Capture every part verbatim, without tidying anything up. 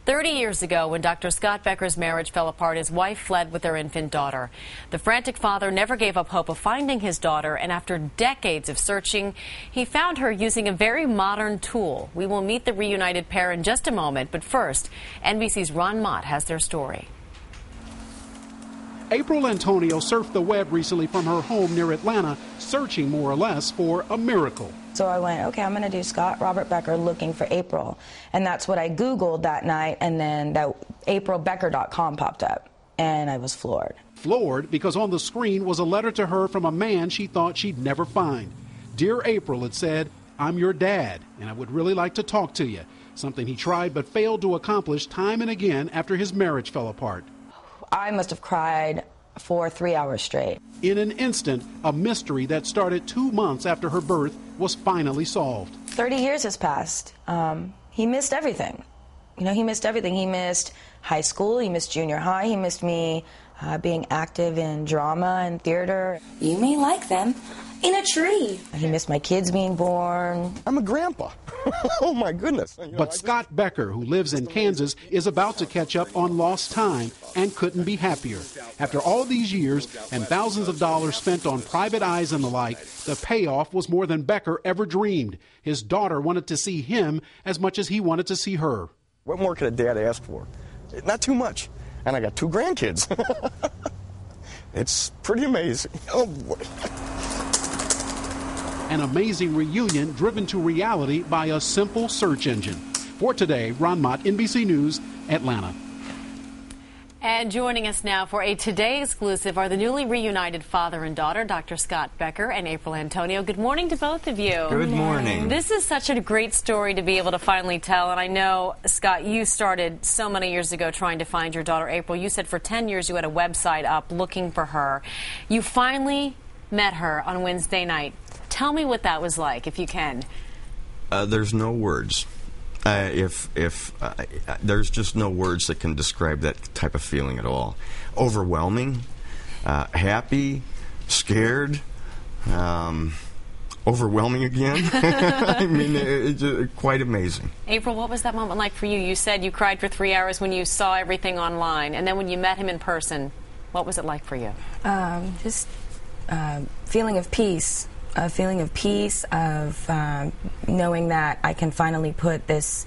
thirty years ago, when Doctor Scott Becker's marriage fell apart, his wife fled with their infant daughter. The frantic father never gave up hope of finding his daughter, and after decades of searching, he found her using a very modern tool. We will meet the reunited pair in just a moment, but first, N B C's Ron Mott has their story. Becker-Antoniou surfed the web recently from her home near Atlanta, searching more or less for a miracle. So I went, okay, I'm going to do Scott Robert Becker looking for April. And that's what I Googled that night, and then that April Becker dot com popped up, and I was floored. Floored because on the screen was a letter to her from a man she thought she'd never find. Dear April, it said, I'm your dad, and I would really like to talk to you. Something he tried but failed to accomplish time and again after his marriage fell apart. I must have cried for three hours straight. In an instant, a mystery that started two months after her birth was finally solved. thirty years has passed. Um, he missed everything. You know, he missed everything. He missed high school, he missed junior high, he missed me uh, being active in drama and theater. You may like them in a tree. He missed my kids being born. I'm a grandpa. Oh, my goodness. You know, but Scott just... Becker, who lives in Kansas, is about to catch up on lost time and couldn't be happier. After all these years and thousands of dollars spent on private eyes and the like, the payoff was more than Becker ever dreamed. His daughter wanted to see him as much as he wanted to see her. What more could a dad ask for? Not too much. And I got two grandkids. It's pretty amazing. Oh, boy. An amazing reunion driven to reality by a simple search engine. For today, Ron Mott, N B C News, Atlanta. And joining us now for a Today exclusive are the newly reunited father and daughter, Doctor Scott Becker and Becker-Antoniou. Good morning to both of you. Good morning. This is such a great story to be able to finally tell. And I know, Scott, you started so many years ago trying to find your daughter, April. You said for ten years you had a website up looking for her. You finally met her on Wednesday night. Tell me what that was like, if you can. Uh, there's no words. Uh, if if uh, there's just no words that can describe that type of feeling at all. Overwhelming, uh, happy, scared, um, overwhelming again. I mean, it's it, it, quite amazing. April, what was that moment like for you? You said you cried for three hours when you saw everything online, and then when you met him in person, what was it like for you? Um, just uh, feeling of peace. A feeling of peace, of uh, knowing that I can finally put this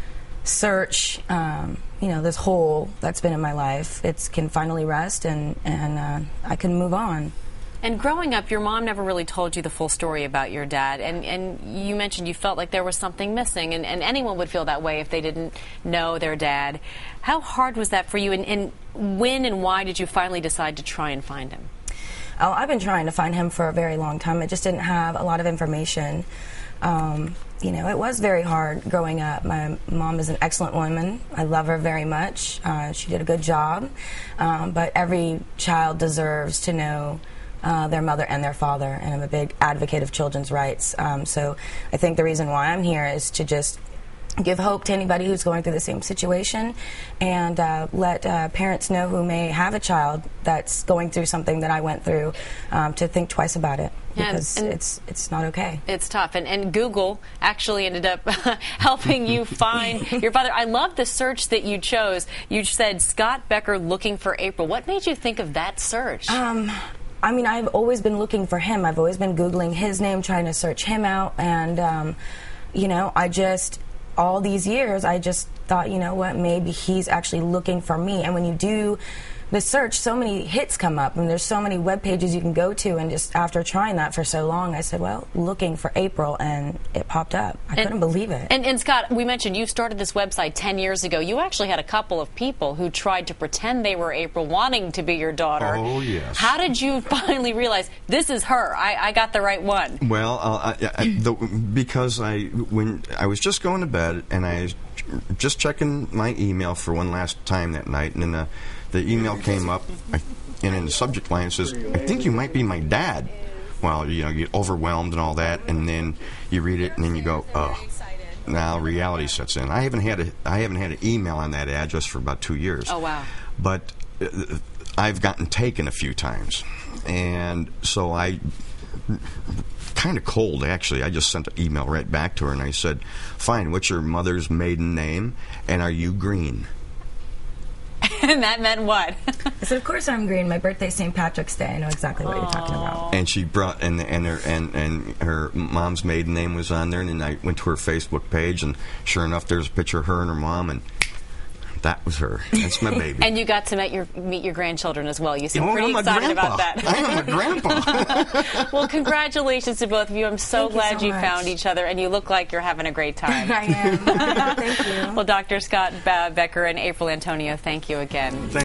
search, um, you know, this hole that's been in my life, it can finally rest, and, and uh, I can move on. And growing up, your mom never really told you the full story about your dad, and, and you mentioned you felt like there was something missing, and, and anyone would feel that way if they didn't know their dad. How hard was that for you, and, and when and why did you finally decide to try and find him? Oh, I've been trying to find him for a very long time. I just didn't have a lot of information. Um, you know, it was very hard growing up. My mom is an excellent woman. I love her very much. Uh, she did a good job. Um, but every child deserves to know uh, their mother and their father, and I'm a big advocate of children's rights. Um, so I think the reason why I'm here is to just give hope to anybody who's going through the same situation, and uh, let uh, parents know who may have a child that's going through something that I went through, um, to think twice about it, because and, and it's it's not okay. It's tough, and, and Google actually ended up helping you find your father. I love the search that you chose. You said Scott Becker looking for April. What made you think of that search? Um, I mean, I've always been looking for him. I've always been Googling his name, trying to search him out, and um, you know, I just... all these years, I just thought, you know what, maybe he's actually looking for me. And when you do the search, so many hits come up, and there's so many web pages you can go to, and just after trying that for so long, I said, well, looking for April, and it popped up. I and, couldn't believe it. And, and Scott, we mentioned you started this website ten years ago. You actually had a couple of people who tried to pretend they were April, wanting to be your daughter. Oh, yes. How did you finally realize, this is her, I, I got the right one? Well, uh, I, I, the, because I, when I was just going to bed, and I was just checking my email for one last time that night, and then the The email came up, and in the subject line it says, I think you might be my dad. Well, you know, you get overwhelmed and all that, and then you read it, and then you go, oh, now reality sets in. I haven't had a, I haven't had an email on that address for about two years. Oh, wow. But uh, I've gotten taken a few times, and so I kind of cold, actually. I just sent an email right back to her, and I said, fine, what's your mother's maiden name, and are you green? And that meant what? I said, of course I'm green. My birthday's Saint Patrick's Day. I know exactly what Aww. You're talking about. And she brought, and and her and, and her mom's maiden name was on there, and then I went to her Facebook page, and sure enough, there's a picture of her and her mom, and that was her. That's my baby. And you got to meet your meet your grandchildren as well. You seem oh, pretty I'm excited a about that. I am a grandpa. Well, congratulations to both of you. I'm so Thank glad you, so you much. found each other, and you look like you're having a great time. I am. Thank you. Well, Doctor Scott Becker and Becker-Antoniou, thank you again. Thank